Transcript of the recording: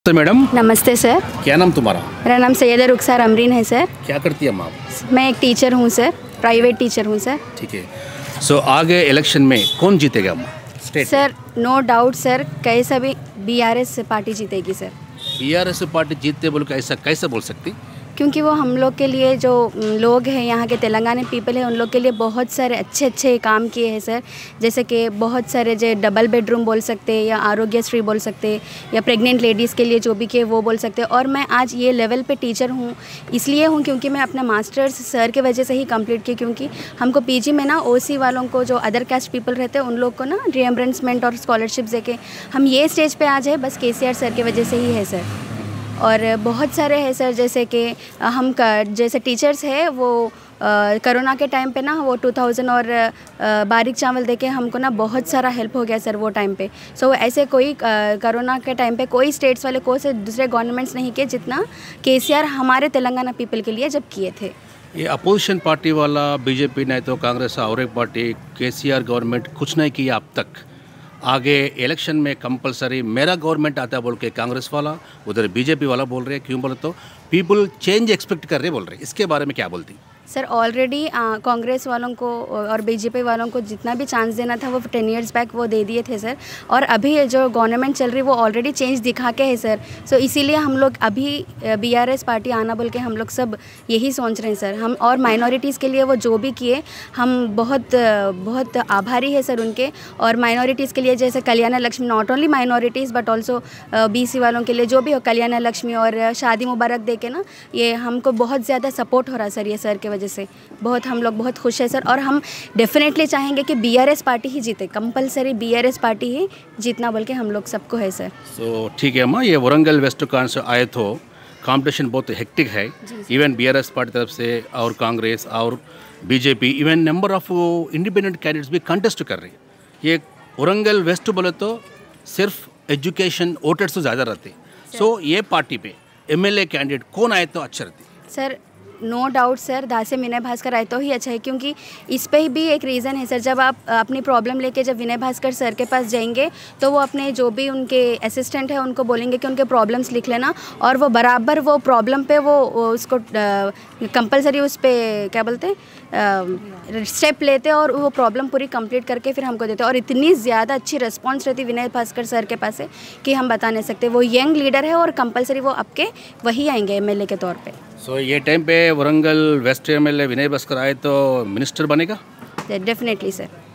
तो मैडम नमस्ते सर। क्या नाम तुम्हारा? मेरा नाम सैयदा रुखसार अमरीन है सर। क्या करती है आप? मैं एक टीचर हूँ सर, प्राइवेट टीचर हूँ सर। ठीक है। सो आगे इलेक्शन में कौन जीतेगा state? Sir no doubt sir, कैसा भी बीआरएस पार्टी जीतेगी सर। बीआरएस पार्टी जीतते बोल के ऐसा कैसे बोल सकती? क्योंकि वो हम लोग के लिए जो लोग हैं, यहाँ के तेलंगाना पीपल है, उन लोग के लिए बहुत सारे अच्छे अच्छे काम किए हैं सर। जैसे कि बहुत सारे जो डबल बेडरूम बोल सकते हैं, या आरोग्यश्री बोल सकते हैं, या प्रेग्नेंट लेडीज़ के लिए जो भी किए वो बोल सकते हैं। और मैं आज ये लेवल पे टीचर हूँ इसलिए हूँ क्योंकि मैं अपना मास्टर्स सर के वजह से ही कंप्लीट की। क्योंकि हमको पीजी में ना ओसी वालों को, जो अदर कास्ट पीपल रहते हैं, उन लोग को ना रिएम्बर्समेंट और स्कॉलरशिप देके हम ये स्टेज पे आ जाए, बस केसीआर सर की वजह से ही है सर। और बहुत सारे हैं सर, जैसे कि हम जैसे टीचर्स है वो कोरोना के टाइम पे ना वो 2000 और बारीक चावल देके हमको ना बहुत सारा हेल्प हो गया सर वो टाइम पे। सो ऐसे कोई कोरोना के टाइम पे कोई स्टेट्स वाले कोई से दूसरे गवर्नमेंट्स नहीं किए जितना केसीआर हमारे तेलंगाना पीपल के लिए जब किए थे। ये अपोजिशन पार्टी वाला बीजेपी नहीं तो कांग्रेस और एक पार्टी केसीआर गवर्नमेंट कुछ नहीं किया अब तक। आगे इलेक्शन में कंपलसरी मेरा गवर्नमेंट आता है बोल के कांग्रेस वाला, उधर बीजेपी वाला बोल रहे हैं। क्यों बोले तो पीपल चेंज एक्सपेक्ट कर रहे बोल रहे हैं। इसके बारे में क्या बोलती? सर ऑलरेडी कांग्रेस वालों को और बीजेपी वालों को जितना भी चांस देना था वो 10 इयर्स बैक वो दे दिए थे सर। और अभी जो गवर्नमेंट चल रही वो ऑलरेडी चेंज दिखा के है सर। सो इसीलिए हम लोग अभी बीआरएस पार्टी आना बोल के हम लोग सब यही सोच रहे हैं सर। हम और माइनॉरिटीज़ के लिए वो जो भी किए हम बहुत बहुत आभारी है सर उनके। और माइनॉरिटीज़ के लिए जैसे Kalyan Lakshmi, not only minorities but also BC वालों के लिए जो भी हो कल्याण लक्ष्मी और शादी मुबारक दे के ना, ये हमको बहुत ज़्यादा सपोर्ट हो रहा है सर ये सर के वजह से। बहुत हम लोग बहुत खुश है सर। और हम डेफिनेटली चाहेंगे कि बीआरएस पार्टी ही जीते, कंपलसरी बीआरएस पार्टी ही जीतना बोल के हम लोग सबको है सर। सो ठीक है अम्मा, ये वरंगल वेस्ट कांस आए तो कंपटीशन बहुत हेक्टिक है। इवन बीआरएस पार्टी तरफ से और कांग्रेस और BJP, even number of independent candidates भी कंटेस्ट कर रहे हैं। ये वरंगल वेस्ट बोले तो सिर्फ एजुकेशन वोटर्स तो ज़्यादा रहते हैं। सो ये पार्टी पे एमएलए कैंडिडेट कौन आए तो अच्छा रहती? सर नो डाउट सर, दासे विनय भास्कर आए तो ही अच्छा है। क्योंकि इस पे भी एक रीज़न है सर। जब आप अपनी प्रॉब्लम लेके जब विनय भास्कर सर के पास जाएंगे तो वो अपने जो भी उनके असिस्टेंट है उनको बोलेंगे कि उनके प्रॉब्लम्स लिख लेना, और वो बराबर वो प्रॉब्लम पे वो उसको कंपलसरी उस पर क्या बोलते हैं स्टेप लेते और वो प्रॉब्लम पूरी कंप्लीट करके फिर हमको देते। और इतनी ज़्यादा अच्छी रिस्पॉन्स रहती विनय भास्कर सर के पास है कि हम बता नहीं सकते। वो यंग लीडर है और कंपलसरी वो आपके वही आएंगे एमएलए के तौर पे। सो ये टाइम पे वरंगल वेस्ट एमएलए विनय भास्कर आए तो मिनिस्टर बनेगा? Definitely sir.